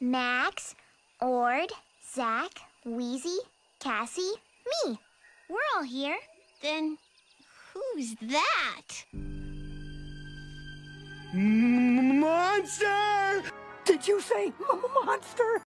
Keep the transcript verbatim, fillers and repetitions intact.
Max, Ord, Zach, Wheezy, Cassie, me. We're all here. Then who's that? Monster! Did you say monster?